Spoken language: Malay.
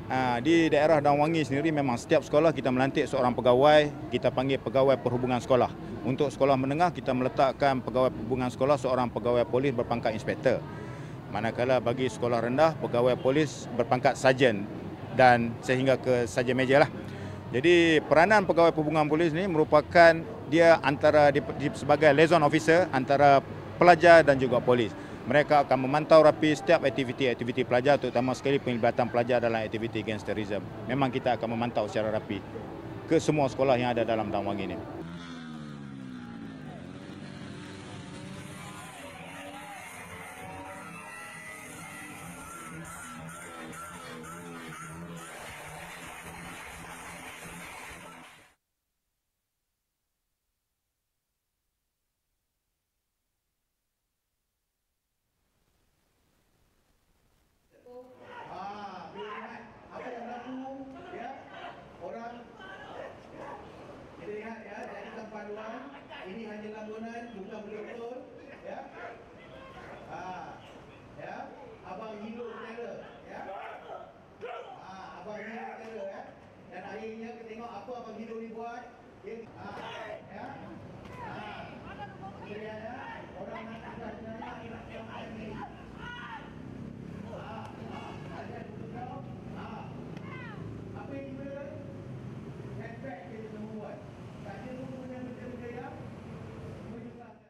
Di daerah Damwangi sendiri memang setiap sekolah kita melantik seorang pegawai, kita panggil pegawai perhubungan sekolah. Untuk sekolah menengah kita meletakkan pegawai perhubungan sekolah seorang pegawai polis berpangkat inspektor. Manakala bagi sekolah rendah, pegawai polis berpangkat sarjan dan sehingga ke sarjan meja lah. Jadi peranan pegawai perhubungan polis ini merupakan dia antara sebagai liaison officer antara pelajar dan juga polis. Mereka akan memantau rapi setiap aktiviti pelajar, terutama sekali penglibatan pelajar dalam aktiviti gangsterisme. Memang kita akan memantau secara rapi ke semua sekolah yang ada dalam Damwangi ini. Ini hanya lambunan, bukan betul-betul, ya. Ya, abang hidup terror, ya. Abang hidup terror, ya. Dan akhirnya kita tengok apa abang hidup ni buat, ya. Ya. Ini dia, ya.